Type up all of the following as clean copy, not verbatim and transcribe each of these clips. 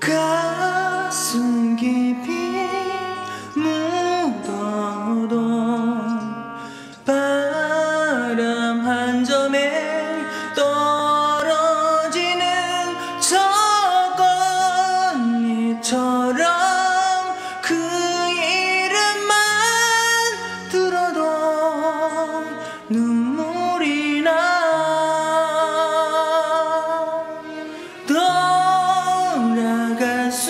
가슴 깊이 묻어도 바람 한 점에 떨어지는 저 꽃잎처럼 그 이름만 들어도 눈물이 나. 돌아갈 수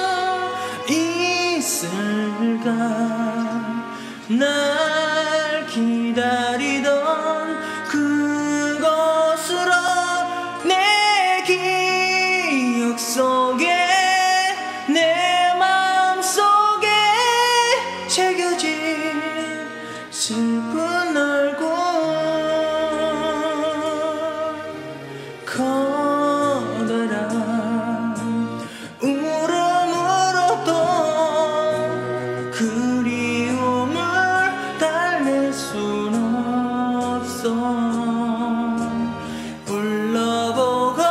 있을까? 날 기다리던 그곳으로 내 기억 속에 내 마음속에 새겨진 슬픈 얼굴 커다란 울음으로 또 그리움을 달랠 순 없어. 불러보고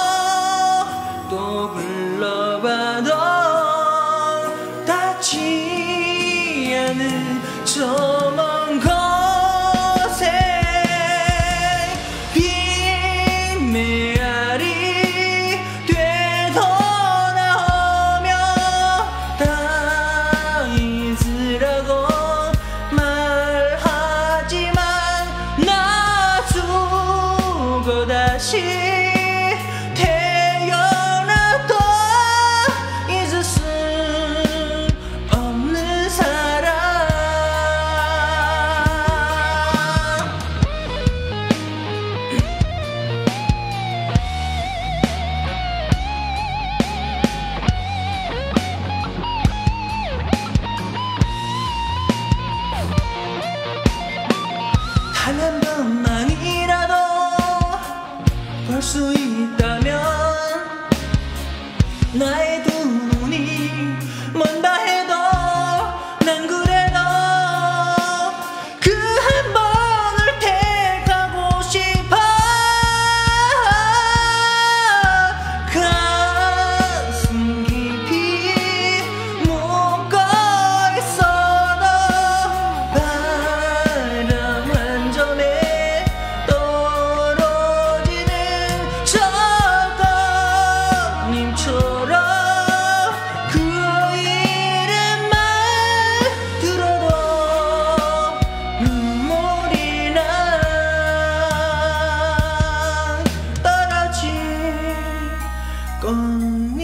또 불러봐도 닿지 않는 저 먼 곳에 빈메아리 되돌아오며 다 잊으라고 말하지만 나 두고 다시 태어나도 잊을 수 없는 사람. 단 한 번만이라도 볼 수 있다면 나의 두 눈이 먼다 해도 난 그래도 그 한 번을 택하고 싶어. 가슴 깊이 묻고 있어도 바람 한 점에 떨어지는 저 꽃잎처럼 그 이름만 들어도 눈물이 나. 떨어진 꽃잎